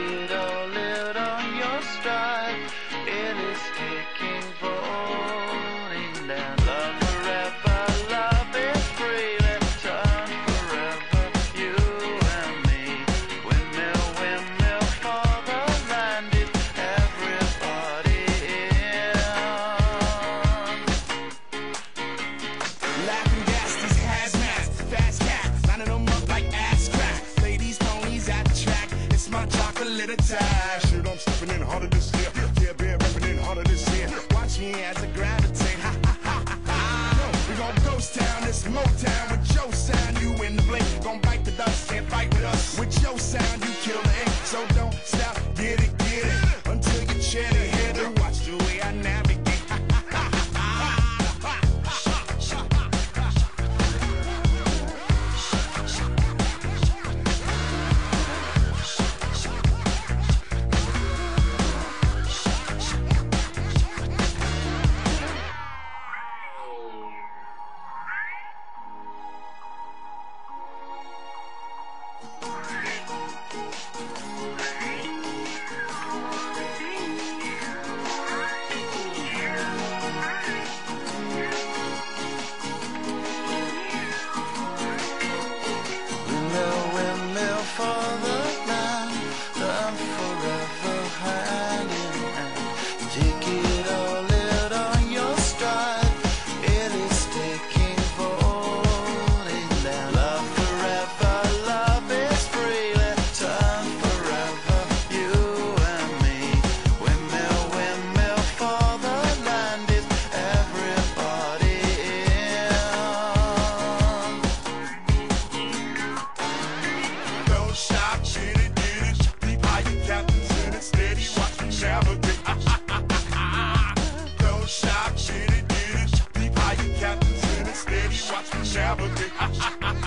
it all out on your stride. It is taking, falling down. Love forever, love is free. Let's turn forever, you and me. Windmill, windmill for the land. Is everybody in? Laughing gas, these hazmats, fast cats, lining them up like ass crack. Ladies, ponies at the track, it's my chocolate attack. Shit, I'm stepping in harder this year. Yeah, bear repping in harder this year. Watch me as I gravitate, ha ha ha ha ha. We gon' ghost town, this Motown with your sound. You in the blink, gon' bite the dust, can't fight with us. With your sound, you kill the ink, so don't stop, get it, until you chat it, hit it. Watch the way I navigate. Windmill, windmill for the land. Love forever, hand in hand. Take it all out on your stride. It is taking, falling down. Love forever, love is free. Let's turn forever, you and me. Windmill, windmill for the land. Is everybody in? Don't stop, get it. Deep high, you captains in it steady. Watch me navigate. Don't stop, get it. Deep high, you captains in it steady. Watch me navigate.